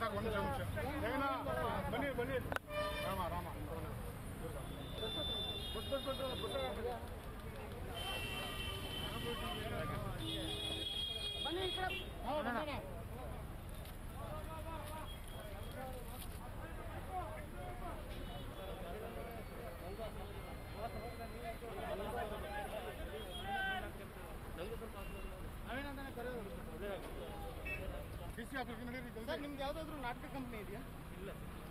ಬನ್ನಿ ಬನ್ನಿ ರಾಮ ರಾಮ ಬನ್ನಿ ಸರ್ ನಿಮ್ಗೆ ಯಾವುದಾದ್ರೂ ನಾಟಕ ಕಂಪನಿ ಇದೆಯಾ? ಇಲ್ಲ.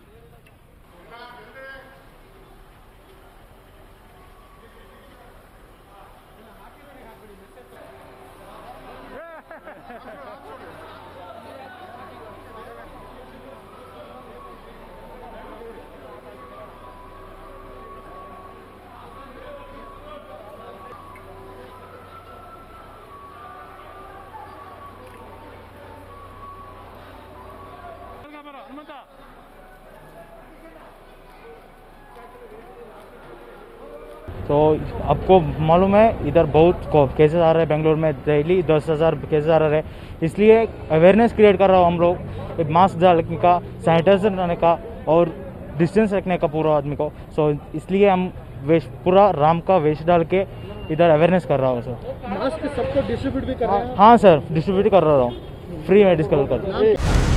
तो आपको मालूम है इधर बहुत केसेस आ रहे हैं बेंगलोर में, डेली 10,000 केसेस आ रहे हैं। इसलिए अवेयरनेस क्रिएट कर रहा हूँ हम लोग, मास्क डालने का, सैनिटाइजर रहने का और डिस्टेंस रखने का पूरा आदमी को। सो इसलिए हम पूरा राम का वेश डाल के इधर अवेयरनेस कर रहा हूँ सर। मास्क सबको डिस्ट्रीब्यूट भी कर रहे हैं? हाँ सर, डिस्ट्रीब्यूट कर रहा हूँ, फ्री मेडिकल कर।